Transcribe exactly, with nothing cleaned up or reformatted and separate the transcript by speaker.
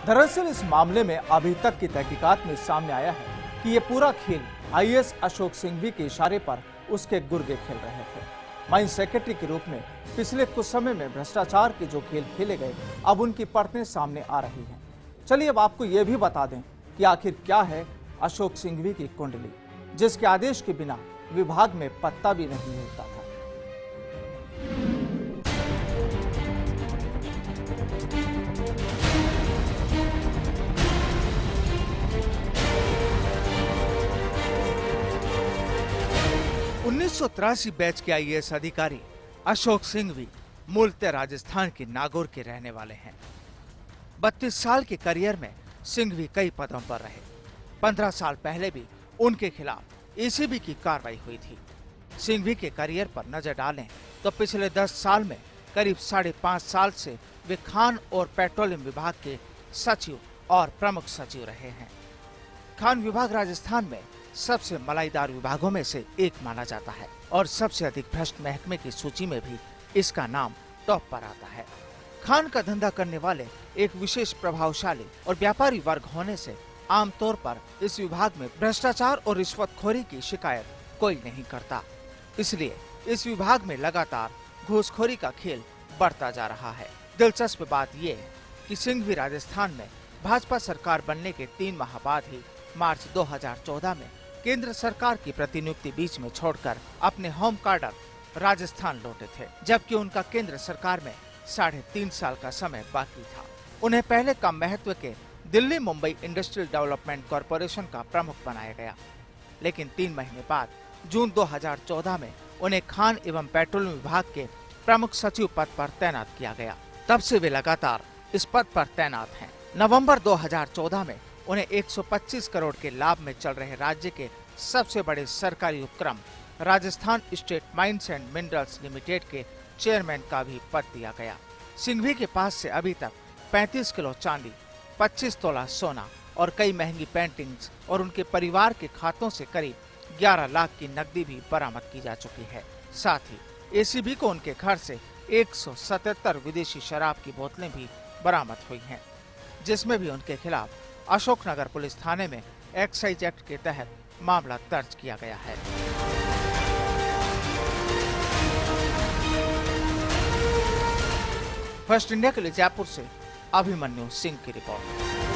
Speaker 1: दरअसल इस मामले में अभी तक की तहकीकात में सामने आया है कि ये पूरा खेल I A S Ashok Singhvi के इशारे पर उसके गुर्गे खेल रहे थे। माइन सेक्रेटरी के रूप में पिछले कुछ समय में भ्रष्टाचार के जो खेल खेले गए, अब उनकी परतें सामने आ रही हैं। चलिए अब आपको ये भी बता दें कि आखिर क्या है अशोक सिंघवी की कुंडली, जिसके आदेश के बिना विभाग में पत्ता भी नहीं हिलता था। उन्नीस सौ तिरासी बैच के आई ए एस अधिकारी अशोक सिंघवी मूलतः राजस्थान के नागौर के रहने वाले हैं। बत्तीस साल के करियर में सिंघवी कई पदों पर रहे। पंद्रह साल पहले भी उनके खिलाफ ए सी बी की कार्रवाई हुई थी। सिंघवी के करियर पर नजर डालें तो पिछले दस साल में करीब साढ़े पांच साल से वे खान और पेट्रोलियम विभाग के सचिव और प्रमुख सचिव रहे हैं। खान विभाग राजस्थान में सबसे मलाईदार विभागों में से एक माना जाता है और सबसे अधिक भ्रष्ट महकमे की सूची में भी इसका नाम टॉप पर आता है। खान का धंधा करने वाले एक विशेष प्रभावशाली और व्यापारी वर्ग होने से आमतौर पर इस विभाग में भ्रष्टाचार और रिश्वतखोरी की शिकायत कोई नहीं करता। इसलिए इस विभाग में लगातार घूसखोरी का खेल बढ़ता जा रहा है। दिलचस्प बात ये है कि सिंघवी राजस्थान में भाजपा सरकार बनने के तीन माह बाद ही मार्च दो हज़ार चौदह में केंद्र सरकार की प्रतिनियुक्ति बीच में छोड़कर अपने होम कार्डर राजस्थान लौटे थे, जबकि उनका केंद्र सरकार में साढ़े तीन साल का समय बाकी था। उन्हें पहले कम महत्व के Delhi Mumbai industrial development corporation का प्रमुख बनाया गया, लेकिन तीन महीने बाद जून दो हज़ार चौदह में उन्हें खान एवं पेट्रोलियम विभाग के प्रमुख सचिव पद पर तैनात किया गया। तब से वे लगातार इस पद पर तैनात हैं। नवंबर दो हज़ार चौदह में उन्हें एक सौ पच्चीस करोड़ के लाभ में चल रहे राज्य के सबसे बड़े सरकारी उपक्रम Rajasthan state mines and minerals limited के चेयरमैन का भी पद दिया गया। सिंघवी के पास से अभी तक पैंतीस किलो चांदी, पच्चीस तोला सोना और कई महंगी पेंटिंग्स और उनके परिवार के खातों से करीब ग्यारह लाख की नकदी भी बरामद की जा चुकी है। साथ ही ए सी बी को उनके घर से एक सौ सतहत्तर विदेशी शराब की बोतलें भी बरामद हुई हैं, जिसमें भी उनके खिलाफ अशोकनगर पुलिस थाने में एक्साइज एक्ट के तहत मामला दर्ज किया गया है। फर्स्ट इंडिया के लिए जयपुर से अभिमन्यु सिंह की रिपोर्ट।